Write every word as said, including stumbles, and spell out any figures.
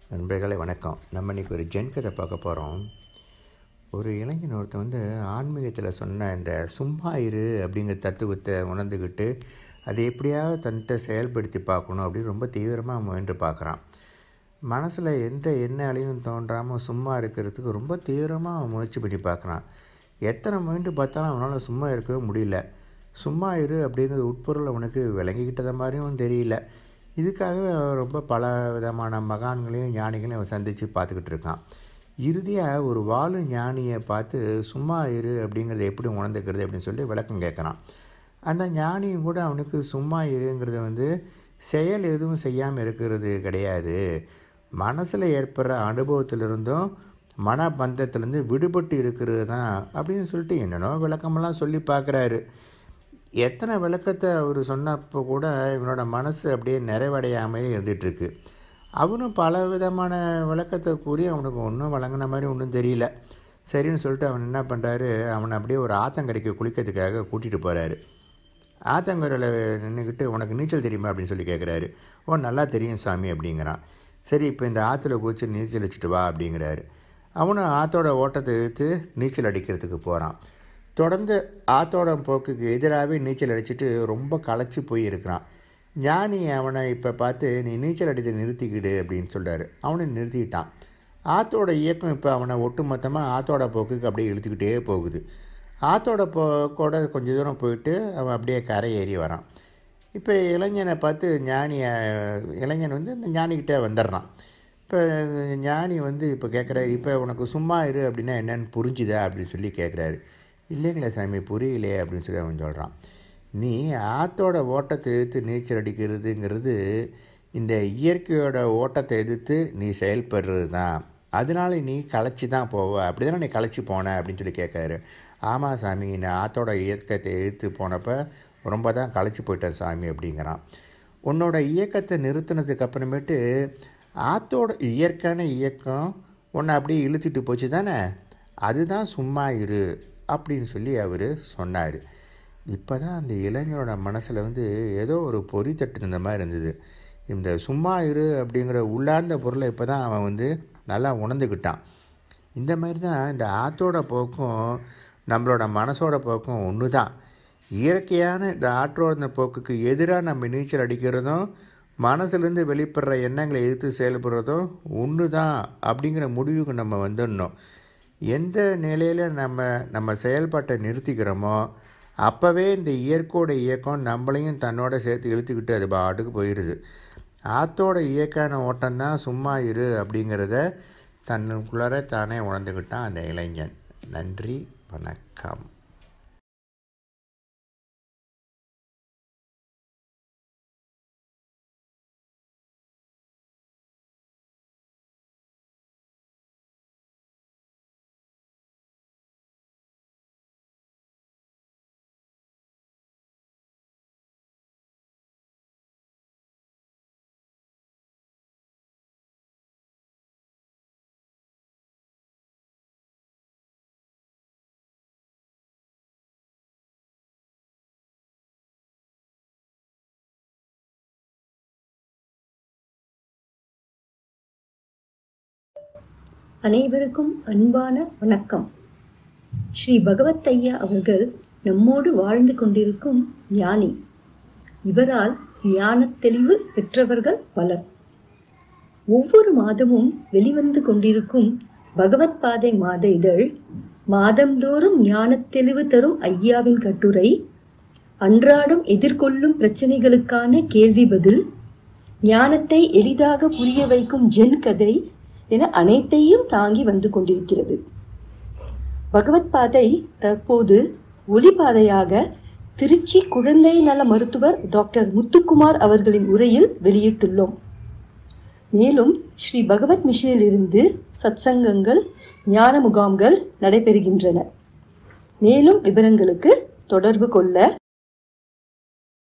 நண்பர்களே வணக்கம். நம்ம இன்றைக்கி ஒரு ஜென் கதை பார்க்க போகிறோம். ஒரு இளைஞன் ஒருத்தன் வந்து ஆன்மீகத்தில் சொன்ன இந்த சும்மா இரு அப்படிங்கிற தத்துவத்தை உணர்ந்துக்கிட்டு அதை எப்படியாவது தன்கிட்ட செயல்படுத்தி பார்க்கணும் அப்படின்னு ரொம்ப தீவிரமாக முயன்று பார்க்குறான். மனசில் எந்த எண்ணாலையும் தோன்றாமல் சும்மா இருக்கிறதுக்கு ரொம்ப தீவிரமாக முயற்சி பண்ணி பார்க்குறான். எத்தனை முயன்று பார்த்தாலும் அவனால் சும்மா இருக்கவே முடியல. சும்மா இரு அப்படிங்கிறது உட்பொருள் அவனுக்கு விளங்கிக்கிட்டத மாதிரியும் தெரியல. இதுக்காகவே ரொம்ப பல விதமான மகான்களையும் ஞானிகளையும் அவன் சந்தித்து பார்த்துக்கிட்டு இருக்கான். இறுதியாக ஒரு வாழும் ஞானியை பார்த்து சும்மா இரு அப்படிங்கிறத எப்படி உணர்ந்துக்கிறது அப்படின்னு சொல்லி விளக்கம் கேட்குறான். அந்த ஞானியும் கூட அவனுக்கு சும்மா இருங்கிறத வந்து செயல் எதுவும் செய்யாமல் இருக்கிறது கிடையாது, மனசில் ஏற்படுற அனுபவத்திலிருந்தும் மனபந்தத்திலேருந்து விடுபட்டு இருக்கிறது தான் அப்படின்னு சொல்லிட்டு என்னென்னோ விளக்கமெல்லாம் சொல்லி பார்க்குறாரு. எத்தனை விளக்கத்தை அவர் சொன்னப்போ கூட இவனோட மனசு அப்படியே நிறைவடையாமையே இருந்துகிட்ருக்கு. அவனும் பல விதமான விளக்கத்தை கூறி அவனுக்கு ஒன்றும் வழங்கின மாதிரி ஒன்றும் தெரியல. சரின்னு சொல்லிட்டு அவன் என்ன பண்ணுறாரு, அவனை அப்படியே ஒரு ஆத்தங்கரைக்கு குளிக்கிறதுக்காக கூட்டிகிட்டு போகிறாரு. ஆத்தங்கரையில் நின்றுக்கிட்டு உனக்கு நீச்சல் தெரியுமா அப்படின்னு சொல்லி கேட்குறாரு. ஓ, நல்லா தெரியும் சாமி அப்படிங்கிறான். சரி, இப்போ இந்த ஆற்றுல குதிச்சு நீச்சல் அடிச்சுட்டு வா அப்படிங்கிறாரு. அவனும் ஆற்றோட ஓட்டத்தை எதிர்த்து நீச்சல் அடிக்கிறதுக்கு போகிறான். தொடர்ந்து ஆற்றோட போக்குக்கு எதிராகவே நீச்சல் அடிச்சுட்டு ரொம்ப களைச்சி போய் இருக்கிறான். ஞானி அவனை இப்போ பார்த்து நீ நீச்சல் அடித்து நிறுத்திக்கிடு அப்படின்னு சொல்கிறாரு. அவனை நிறுத்திக்கிட்டான். ஆற்றோட இயக்கம் இப்போ அவனை ஒட்டுமொத்தமாக ஆற்றோட போக்குக்கு அப்படியே இழுத்துக்கிட்டே போகுது. ஆற்றோட போக்கோட கொஞ்சம் தூரம் போயிட்டு அவன் அப்படியே கரை ஏறி வரான். இப்போ இளைஞனை பார்த்து ஞானி இளைஞன் வந்து இந்த ஞானிக்கிட்டே வந்துடுறான். இப்போ ஞானி வந்து இப்போ கேட்குறாரு, இப்போ உனக்கு சும்மா இரு அப்படின்னா என்னென்னு புரிஞ்சுதா அப்படின்னு சொல்லி கேட்குறாரு. இல்லைங்களா சாமி, புரியலையே அப்படின்னு சொல்லி அவன் சொல்கிறான். நீ ஆற்றோட ஓட்டத்தை எதிர்த்து நீச்சல் அடிக்கிறதுங்கிறது இந்த இயற்கையோட ஓட்டத்தை எதிர்த்து நீ செயல்படுறது தான். அதனால நீ களைச்சி தான் போவ, அப்படி தானே நீ களைச்சி போன அப்படின்னு சொல்லி கேட்காரு. ஆமாம் சாமி, நான் ஆற்றோட இயக்கத்தை எதிர்த்து போனப்போ ரொம்ப தான் களைச்சி போயிட்டேன் சாமி அப்படிங்கிறான். உன்னோட இயக்கத்தை நிறுத்தினதுக்கு அப்புறமேட்டு ஆற்றோட இயற்கையான இயக்கம் உன்னை அப்படியே இழுத்துட்டு போச்சு தானே, அதுதான் சும்மா இரு அப்படின்னு சொல்லி அவர் சொன்னார். இப்போ தான் அந்த இளைஞரோட மனசில் வந்து ஏதோ ஒரு பொறி தட்டுன மாதிரி இருந்தது. இந்த சும்மா இரு அப்படிங்கிற உள்ளார்ந்த பொருளை இப்போ தான் அவன் வந்து நல்லா உணர்ந்துக்கிட்டான். இந்த மாதிரி தான் இந்த ஆற்றோட போக்கும் நம்மளோட மனசோட போக்கும் ஒன்று தான். இயற்கையான இந்த ஆற்றோட போக்குக்கு எதிராக நம்ம நீச்சல் அடிக்கிறதும் மனசுலேருந்து வெளிப்படுற எண்ணங்களை எதிர்த்து செயல்படுறதும் ஒன்று தான் அப்படிங்கிற முடிவுக்கு நம்ம வந்துடணும். எந்த நிலையில் நம்ம நம்ம செயல்பாட்டை நிறுத்திக்கிறோமோ அப்போவே இந்த இயற்கையோட இயக்கம் நம்மளையும் தன்னோட சேர்த்து இழுத்துக்கிட்டு அது பாட்டுக்கு போயிடுது. ஆற்றோட இயக்கான ஓட்டம்தான் சும்மா இரு அப்படிங்கிறத தன்னுக்குள்ளார தானே உணர்ந்துக்கிட்டான் அந்த இளைஞன். நன்றி, வணக்கம். அனைவருக்கும் அன்பான வணக்கம். ஸ்ரீ பகவத் ஐயா அவர்கள் நம்மோடு வாழ்ந்து கொண்டிருக்கும் ஞானி. இவரால் ஞான தெளிவு பெற்றவர்கள் பலர். ஒவ்வொரு மாதமும் வெளிவந்து கொண்டிருக்கும் பகவத் பாதை மாத இதழ், மாதந்தோறும் ஞான தெளிவு தரும் ஐயாவின் கட்டுரை, அன்றாடம் எதிர்கொள்ளும் பிரச்சனைகளுக்கான கேள்வி பதில், ஞானத்தை எளிதாக புரிய வைக்கும் ஜென் கதை என அனைத்தையும் தாங்கி வந்து கொண்டிருக்கிறது. பகவத் பாதை தற்போது ஒளிபாதையாக திருச்சி குழந்தை நல மருத்துவர் டாக்டர் முத்துக்குமார் அவர்களின் உரையில் வெளியிட்டுள்ளோம். மேலும் ஸ்ரீ பகவத் மிஷனில் இருந்து சத்சங்கங்கள், ஞான முகாம்கள் நடைபெறுகின்றன. மேலும் விவரங்களுக்கு தொடர்பு கொள்ள